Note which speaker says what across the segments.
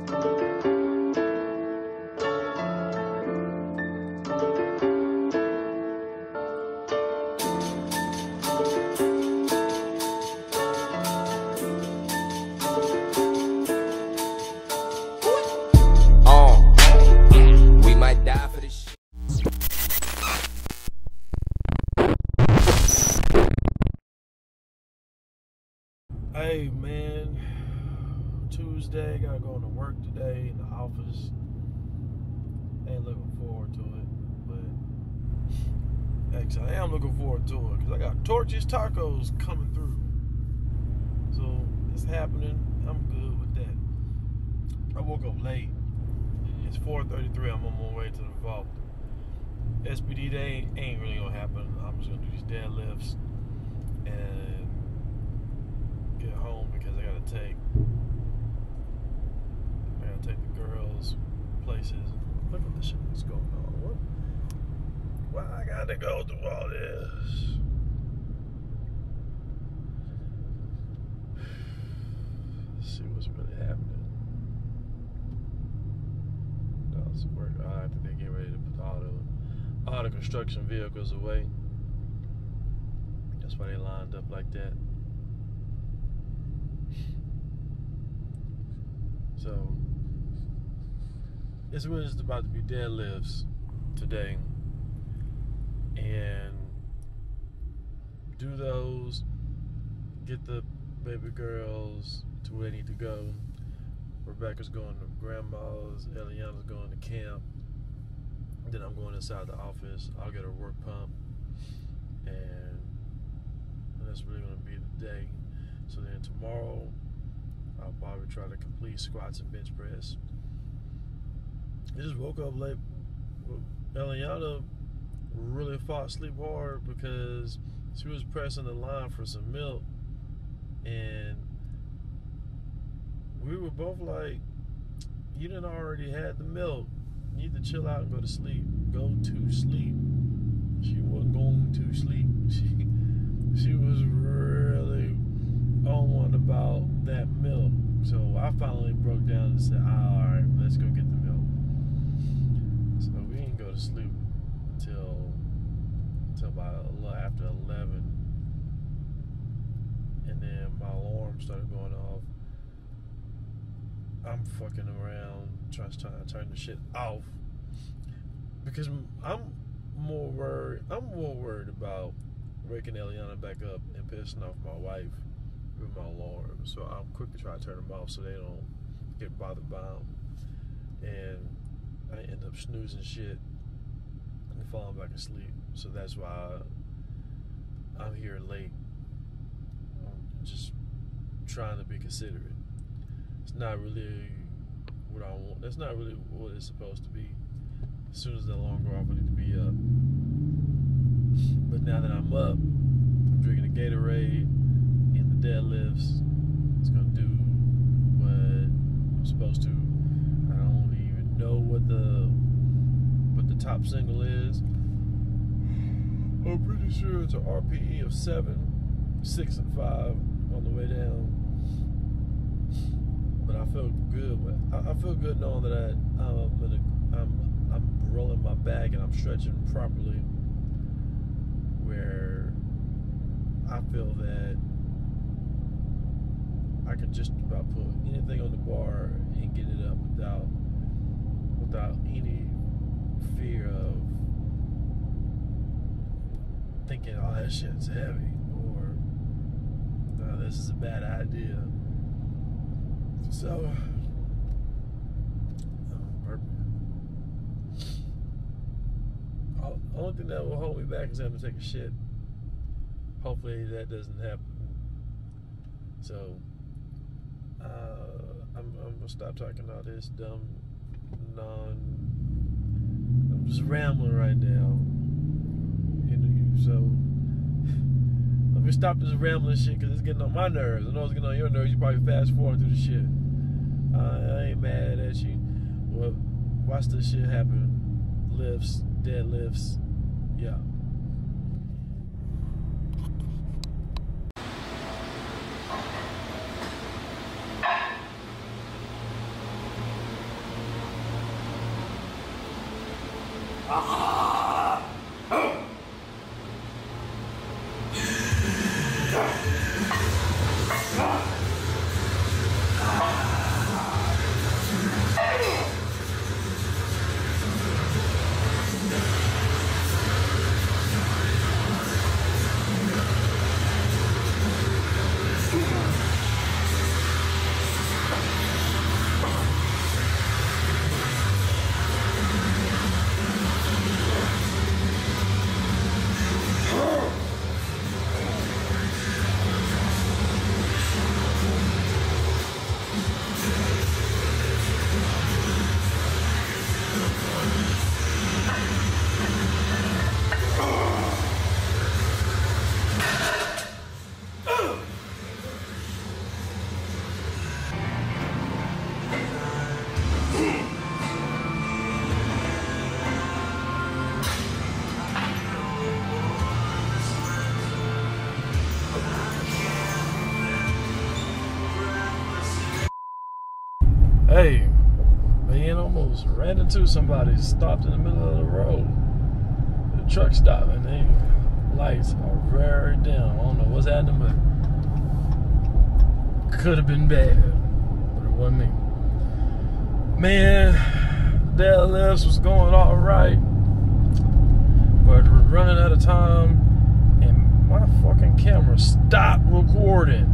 Speaker 1: We might die for this shit.
Speaker 2: Hey man, Tuesday, gotta go into work today in the office. Ain't looking forward to it, but actually I am looking forward to it because I got Torchy's Tacos coming through. So it's happening. I'm good with that. I woke up late. It's 4:33. I'm on my way to the vault. SBD day ain't really gonna happen. I'm just gonna do these deadlifts and get home because I gotta take the girls places. Look at the shit that's going on. Why I gotta go through all this? Let's see what's really happening. Work. I think they're getting ready to put all the construction vehicles away. That's why they lined up like that. So it's really just about to be deadlifts today, and do those. Get the baby girls to where they need to go. Rebecca's going to grandma's, Eliana's going to camp. Then I'm going inside the office. I'll get her work pump, and that's really going to be the day. So then tomorrow, I'll probably try to complete squats and bench press. I just woke up late. Eliana really fought sleep hard because she was pressing the line for some milk, and we were both like, you done already had the milk. You need to chill out and go to sleep. Go to sleep. She wasn't going to sleep. She was really on one about that milk. So I finally broke down and said, alright, let's go get the milk. So we didn't go to sleep until about a little after 11. And then my alarm started going off. I'm fucking around trying to turn the shit off because I'm more worried about waking Eliana back up and pissing off my wife with my alarm. So I'm quick to try to turn them off so they don't get bothered by them. And I end up snoozing shit and falling back asleep. So that's why I'm here late. I'm just trying to be considerate. It's not really what I want. That's not really what it's supposed to be. As soon as the alarm goes off, I need to be up. But now that I'm up, I'm drinking a Gatorade in the deadlifts. It's gonna do what I'm supposed to. I don't even know what the top single is. I'm pretty sure it's an RPE of 7, 6, and 5 on the way down. But I feel good. I feel good knowing that I'm rolling my back and I'm stretching properly, where I feel that I can just about put anything on the bar and get it up without any fear of thinking, oh, that shit's heavy, or no, this is a bad idea. So, the only thing that will hold me back is having to take a shit. Hopefully that doesn't happen. So, I'm gonna stop talking all this dumb, I'm just rambling right now. So let me stop this rambling shit because it's getting on my nerves. I know it's getting on your nerves. You probably fast forward through the shit. I ain't mad at you. Well, watch this shit happen. Lifts, deadlifts, yeah. Hey, man, almost ran into somebody, stopped in the middle of the road. The truck stopped, and the lights are very dim. I don't know what's happening, but could have been bad, but it wasn't me. Man, deadlifts was going all right, but we're running out of time, and my fucking camera stopped recording.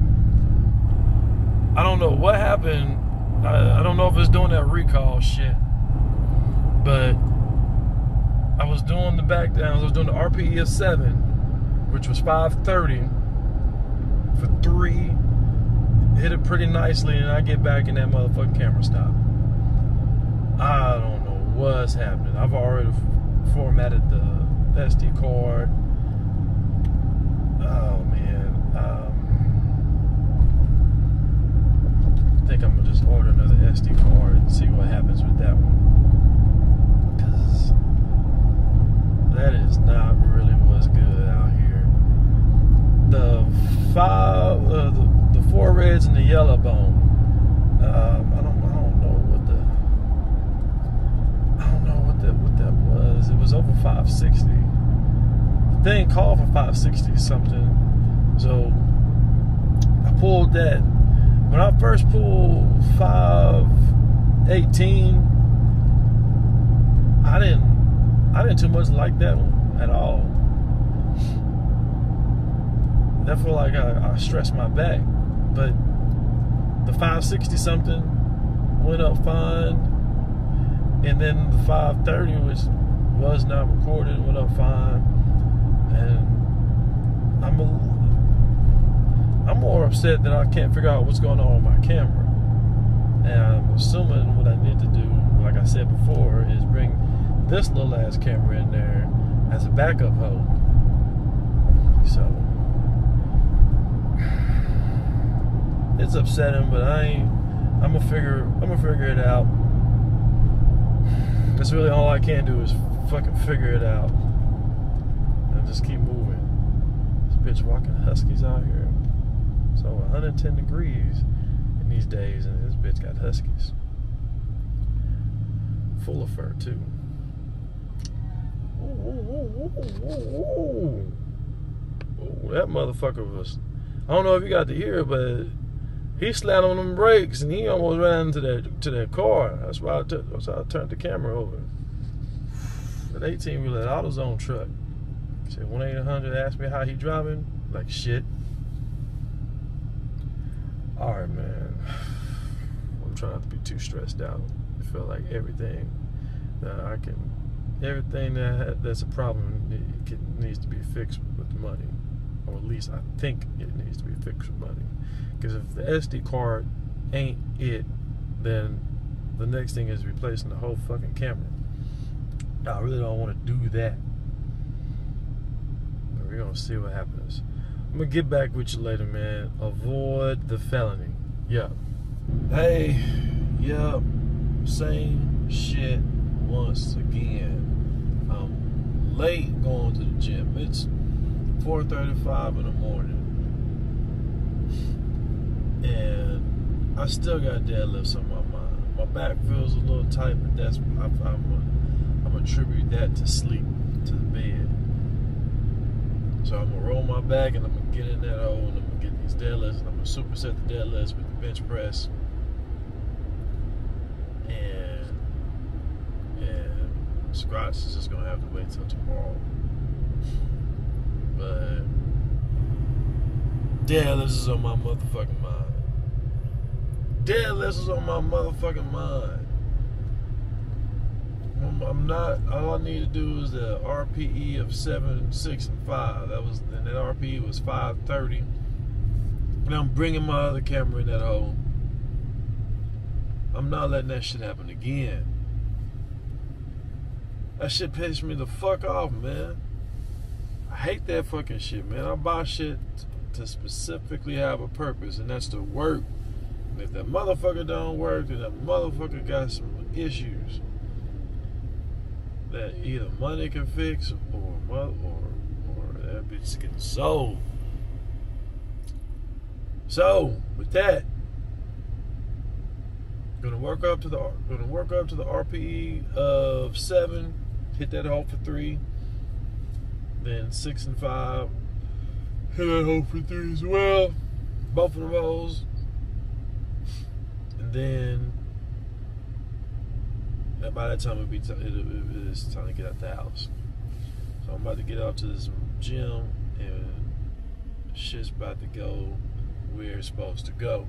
Speaker 2: I don't know what happened. I don't know if it's doing that recall shit, but I was doing the back downs. I was doing the RPE of 7, which was 530 for 3. Hit it pretty nicely, and I get back and that motherfucking camera stopped. I don't know what's happening. I've already formatted the SD card. Oh man. I think I'm gonna just order another SD card and see what happens with that one, because that is not really what's good out here. The 4 reds and the yellow bone. I don't know what that was. It was over 560. The thing called for 560 something. So I pulled that. When I first pulled 518, I didn't too much like that one at all. I feel like I stressed my back, but the 560 something went up fine, and then the 530, which was not recorded, went up fine, and I'm more upset that I can't figure out what's going on with my camera. And I'm assuming what I need to do, like I said before, is bring this little ass camera in there as a backup hoe. So it's upsetting, but I'm gonna figure it out. That's really all I can do is fucking figure it out and just keep moving. This bitch walking huskies out here. So 110 degrees in these days, and this bitch got huskies. Full of fur too. Ooh, that motherfucker was, I don't know if you got to hear it, but he slammed on them brakes and he almost ran into that car. That's why I turned the camera over. That 18-wheeler, AutoZone truck. Said 1-800, asked me how he driving. Like shit. Alright, man. I'm trying not to be too stressed out. I feel like everything that's a problem needs to be fixed with money. Or at least I think it needs to be fixed with money. Because if the SD card ain't it, then the next thing is replacing the whole fucking camera. I really don't want to do that. But we're going to see what happens. I'm going to get back with you later, man. Avoid the felony. Yeah. Hey, yeah, same shit once again. I'm late going to the gym. It's 4:35 in the morning. And I still got deadlifts on my mind. My back feels a little tight, but I'm I'm gonna attribute that to sleep, to the bed. So I'm gonna roll my back and I'm gonna get in that hole and I'm gonna get these deadlifts and I'm gonna superset the deadlifts with the bench press. And squats is just gonna have to wait till tomorrow. But deadlifts is on my motherfucking mind. Deadlifts is on my motherfucking mind. I'm not. All I need to do is the RPE of 7, 6, and 5. And that RPE was 530. And I'm bringing my other camera in that hole. I'm not letting that shit happen again. That shit pissed me the fuck off, man. I hate that fucking shit, man. I buy shit to specifically have a purpose, and that's to work. And if that motherfucker don't work, then that motherfucker got some issues that either money can fix or that bitch is getting sold. So with that, gonna work up to the RPE of 7, hit that hole for 3, then 6 and 5, hit that hole for 3 as well, both of the holes, and then by that time it's time to get out the house. So I'm about to get out to this gym and shit's about to go where it's supposed to go.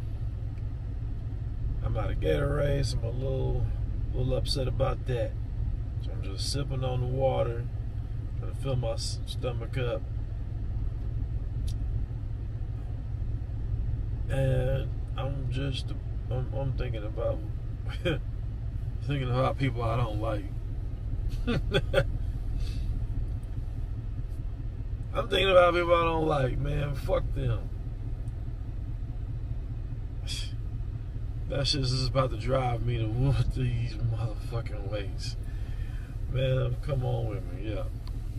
Speaker 2: I'm out of Gatorade, so I'm a little upset about that. So I'm just sipping on the water, trying to fill my stomach up. And I'm thinking about people I don't like. I'm thinking about people I don't like, man. Fuck them. That shit is about to drive me to whoop these motherfucking weights. Man, come on with me, yeah.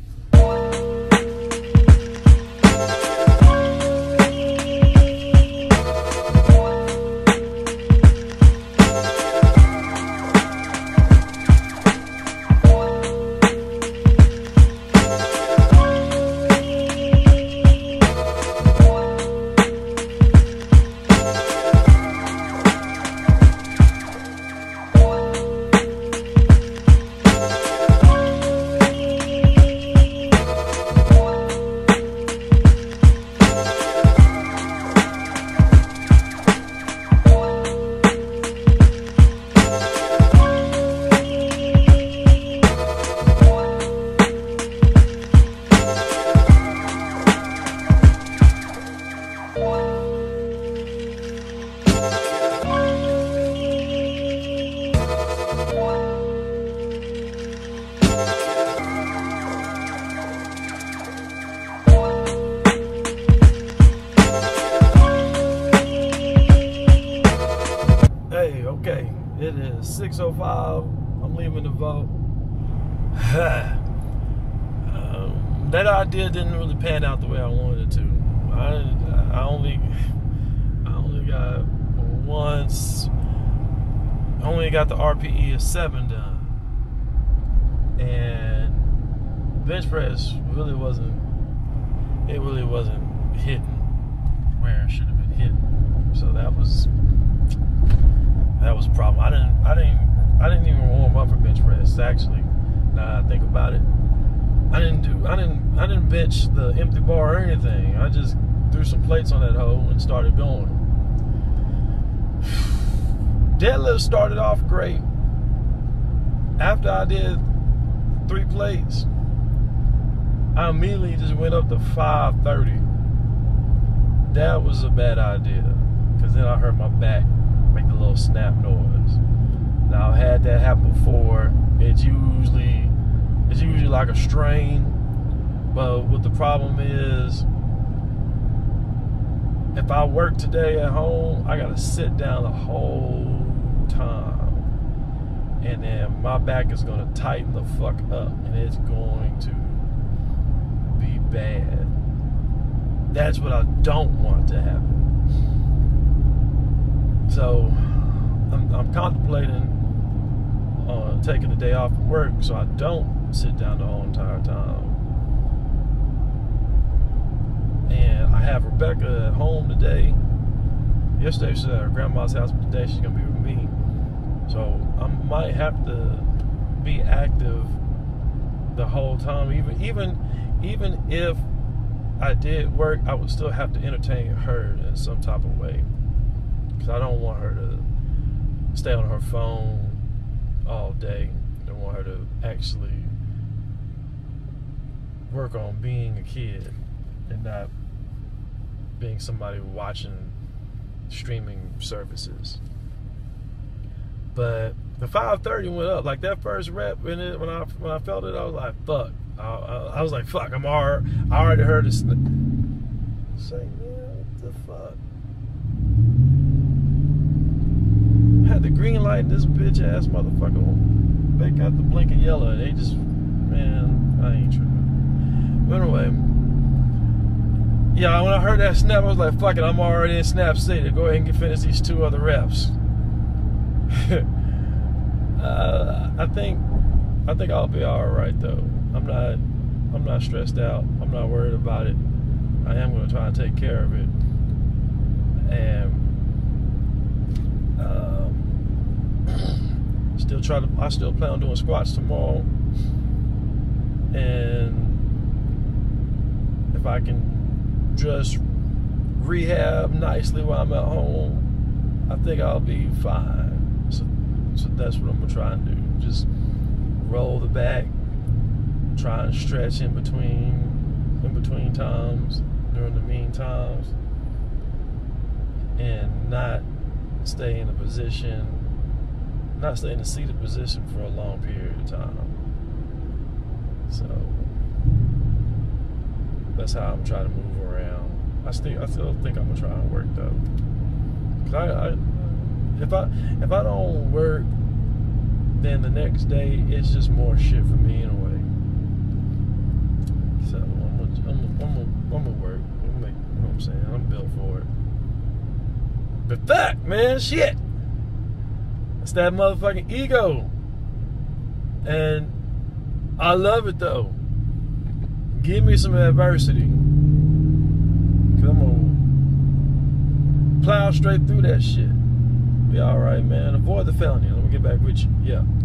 Speaker 2: Okay, it is 6:05. I'm leaving the vault. That idea didn't really pan out the way I wanted it to. I only got the RPE of 7 done, and bench press really wasn't hitting where it should have been hitting. So that was a problem. I didn't even warm up for bench press. Actually, now I think about it, I didn't bench the empty bar or anything. I just threw some plates on that hole and started going. Deadlift started off great. After I did 3 plates, I immediately just went up to 530. That was a bad idea, because then I heard my back make a little snap noise. Now I've had that happen before. It's usually like a strain, but what the problem is, if I work today at home, I gotta sit down the whole time, and then my back is gonna tighten the fuck up, and it's going to be bad. That's what I don't want to happen. So I'm contemplating taking the day off from work so I don't sit down the whole entire time. And I have Rebecca at home today. Yesterday she was at her grandma's house, but today she's gonna be with me. So I might have to be active the whole time. Even if I did work, I would still have to entertain her in some type of way, because I don't want her to stay on her phone all day. I don't want her to actually work on being a kid and not being somebody watching streaming services. But the 530 went up. Like that first rep, and when I felt it, I was like, fuck. I was like, fuck. I already heard it. Say, man, what the fuck? Had the green light, and this bitch ass motherfucker, they got the blinking yellow, and they just, man, I ain't tripping. But anyway, yeah, when I heard that snap, I was like, fuck it, I'm already in Snap City. Go ahead and finish these 2 other reps. I think I'll be all right though. I'm not stressed out. I'm not worried about it. I am going to try and take care of it. And I still plan on doing squats tomorrow. And if I can just rehab nicely while I'm at home, I think I'll be fine. So that's what I'm gonna try and do. Just roll the back, try and stretch in between times, during the mean times, and not stay in a seated position for a long period of time. So that's how I'm trying to move around. I still think I'm gonna try and work though. 'Cause if I don't work, then the next day it's just more shit for me in a way. So I'm gonna work. You know what I'm saying? I'm built for it. But fuck, man, shit. It's that motherfucking ego, and I love it though. Give me some adversity, 'cause I'm gonna plow straight through that shit. Be all right, man. Avoid the felony. Let me get back with you. Yeah.